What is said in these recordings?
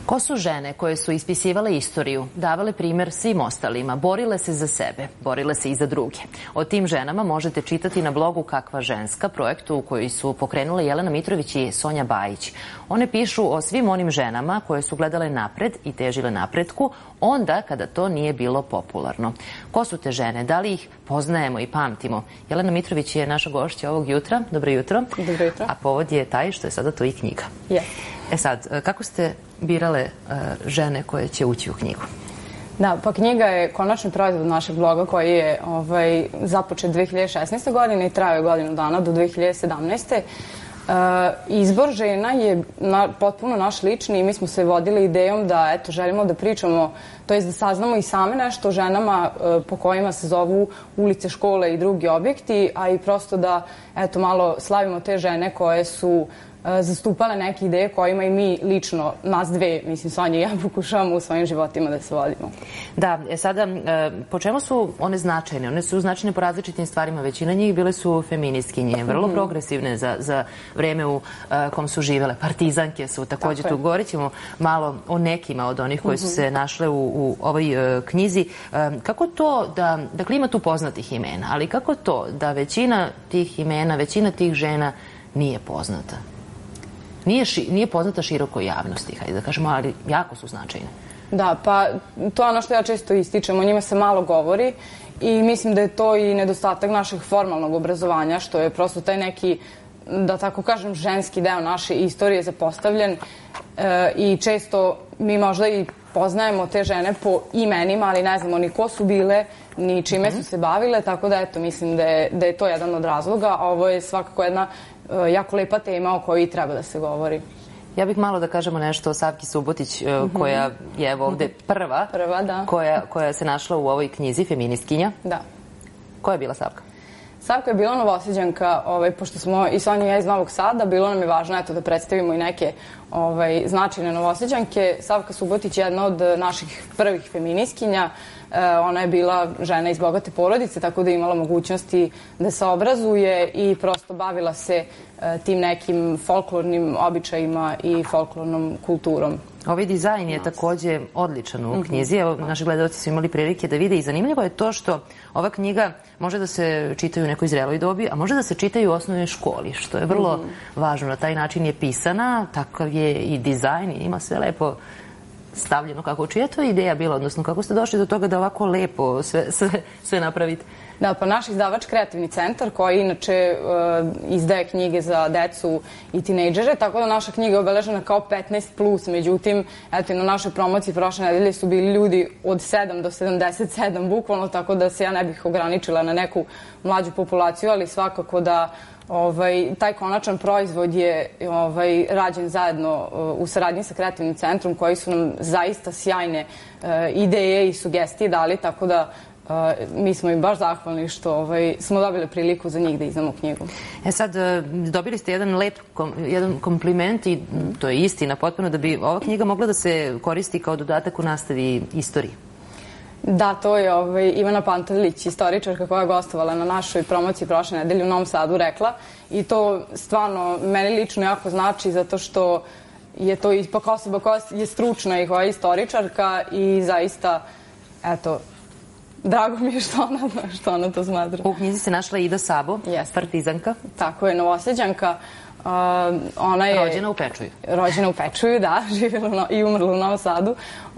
Ko su žene koje su ispisivale istoriju, davale primer svim ostalima, borile se za sebe, borile se i za druge? O tim ženama možete čitati na blogu Kakva ženska, projektu koji su pokrenule Jelena Mitrović i Sonja Bajić. One pišu o svim onim ženama koje su gledale napred i težile napretku, onda kada to nije bilo popularno. Ko su te žene? Da li ih poznajemo i pamtimo? Jelena Mitrović je naša gošća ovog jutra. Dobro jutro. Dobro jutro. A povod je taj što je sada to i knjiga. E sad, kako ste birale žene koje će ući u knjigu? Da, pa knjiga je konačni proizvod našeg bloga koji je započet 2016. godine i trajao godinu dana do 2017. Izbor žena je potpuno naš lični i mi smo se vodili idejom da želimo da pričamo, to jest da saznamo i same nešto o ženama po kojima se zovu ulice, škole i drugi objekti, a i prosto da malo slavimo te žene koje su zastupale neke ideje kojima i mi lično, nas dve, mislim Sonja i ja, pokušavamo u svojim životima da se vodimo. Da, sada, po čemu su one značajne? One su značajne po različitim stvarima. Većina njih bile su feministkinje, vrlo progresivne za vreme u kom su živele. Partizanke su takođe tu. Govorit ćemo malo o nekima od onih koji su se našle u ovoj knjizi. Kako to da, dakle ima tu poznatih imena, ali kako to da većina tih imena, većina tih žena nije poznata? Nije poznata širokoj javnosti, hajde da kažemo, ali jako su značajne. Da, pa to je ono što ja često ističem, o njima se malo govori i mislim da je to i nedostatak našeg formalnog obrazovanja, što je prosto taj neki, da tako kažem, ženski deo naše istorije zapostavljen i često mi možda i poznajemo te žene po imenima, ali ne znamo ni ko su bile, ni čime su se bavile, tako da mislim da je to jedan od razloga, a ovo je svakako jedna jako lepa tema o kojoj treba da se govori. Ja bih malo da kažemo nešto o Savki Subotić, koja je ovde prva koja se našla u ovoj knjizi, feministkinja. Da. Koja je bila Savka? Savka je bila Novosađanka, pošto smo i Sonja i ja iz Novog Sada, bilo nam je važno da predstavimo i neke značajne Novosađanke. Savka Subotić je jedna od naših prvih feministkinja. Ona je bila žena iz bogate porodice, tako da je imala mogućnosti da se obrazuje i prosto bavila se tim nekim folklornim običajima i folklornom kulturom. Ovaj dizajn je takođe odličan u knjizi. Evo, naši gledalci su imali prilike da vide i zanimljivo je to što ova knjiga može da se čita u nekoj zreloj dobi, a može da se čita i u osnovnoj školi, što je vrlo važno. Na taj način je pisana, takav je i dizajn i ima sve lepo stavljeno kako. Čija je to ideja bila, odnosno kako ste došli do toga da ovako lepo sve napravite? Da, pa naš izdavač Kreativni centar, koji inače izdaje knjige za decu i tinejdžere, tako da naša knjiga je obeležena kao 15+, međutim, eto i na našoj promociji prošle nedelje su bili ljudi od 7 do 77, bukvalno, tako da se ja ne bih ograničila na neku mlađu populaciju, ali svakako da taj konačan proizvod je rađen zajedno u saradnji sa Kreativnim centrom, koji su nam zaista sjajne ideje i sugestije dali, tako da mi smo im baš zahvalni što smo dobili priliku za njih da izdamo knjigu. E sad, dobili ste jedan kompliment i to je istina potpuno da bi ova knjiga mogla da se koristi kao dodatak u nastavi istoriji. Da, to je Ivana Pantelić, istoričarka koja je gostovala na našoj promociji prošle nedelje u Novom Sadu, rekla. I to stvarno meni lično jako znači zato što je to ipak osoba koja je stručna i koja je istoričarka i zaista, eto, drago mi je što ona to smatra. U knjizi se našla Ida Sabo, partizanka. Tako je, Novosađanka. Ona je rođena u Pečuju. Rođena u Pečuju, da, živjela i umrla u Novom Sadu.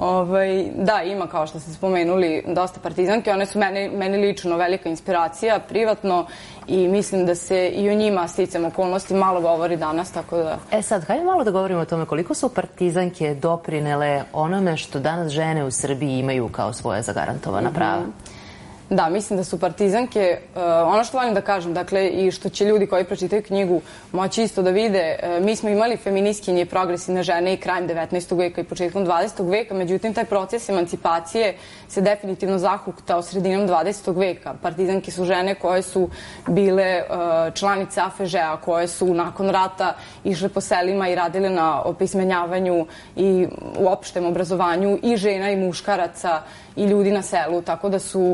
Da, ima, kao što ste spomenuli, dosta partizanke. One su meni lično velika inspiracija, privatno, i mislim da se i o njima sticam okolnosti malo govori danas, tako da... E sad, hajde malo da govorimo o tome koliko su partizanke doprinele onome što danas žene u Srbiji imaju kao svoja zagarantovana prava. Da, mislim da su partizanke, ono što volim da kažem, dakle, i što će ljudi koji pročitaju knjigu moći isto da vide, mi smo imali feministkinje i progresivne žene i krajem 19. veka i početkom 20. veka, međutim, taj proces emancipacije se definitivno zahuktao sredinom 20. veka. Partizanke su žene koje su bile članice AFŽ-a, koje su nakon rata išle po selima i radile na opismenjavanju i u opštem obrazovanju i žena i muškaraca i ljudi na selu, tako da su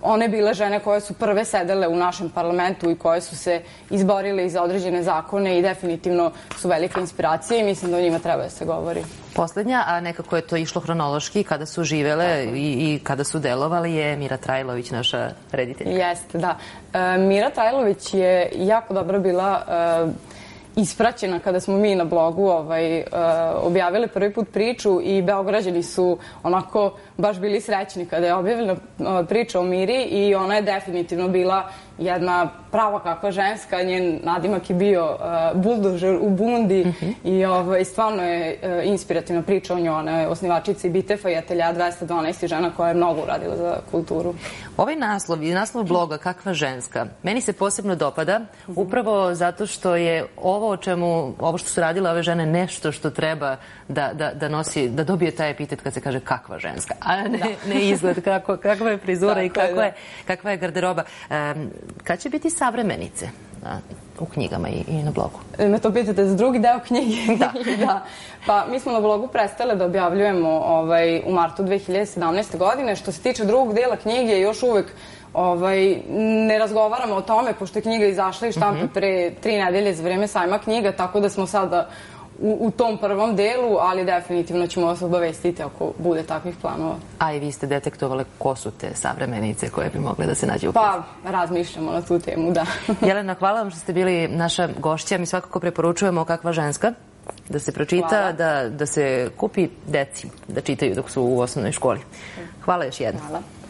one bile žene koje su prve sedele u našem parlamentu i koje su se izborile za određene zakone i definitivno su velika inspiracija i mislim da o njima treba da se govori. Poslednja, a nekako je to išlo hronološki, kada su živele i kada su delovali, je Mira Trajlović, naša rediteljka. Jeste, da. Mira Trajlović je jako dobra bila ispraćena kada smo mi na blogu objavili prvi put priču i Beograđani su onako baš bili srećni kada je objavljena priča o Miri i ona je definitivno bila jedna prava kakva ženska. Njen nadimak je bio buldožer u bundi i stvarno je inspirativna priča o njoj. Ona je osnivačica i Bitefa i Atelja 212 i žena koja je mnogo uradila za kulturu. Ovaj naslov i naslov bloga Kakva ženska meni se posebno dopada upravo zato što je ovo što su radile ove žene nešto što treba da nosi, da dobije taj epitet kad se kaže kakva ženska, a ne izgled, kakva je frizura i kakva je garderoba. Kad će biti savremenice u knjigama i na blogu? Me to pitate za drugi deo knjige? Da. Pa mi smo na blogu prestale da objavljujemo u martu 2017. godine. Što se tiče drugog dela knjige, još uvek ne razgovaramo o tome, pošto je knjiga izašla iz štampe pre 3 nedelje za vreme sajma knjiga, tako da smo sada u tom prvom delu, ali definitivno ćemo vas obavestiti ako bude takvih planova. A i vi ste detektovale ko su te savremenice koje bi mogle da se nađe u knjizi? Pa, razmišljamo na tu temu, da. Jelena, hvala vam što ste bili naša gošća. Mi svakako preporučujemo Kakva ženska, da se pročita, da se kupi deci da čitaju dok su u osnovnoj školi. Hvala još jednom. Hvala.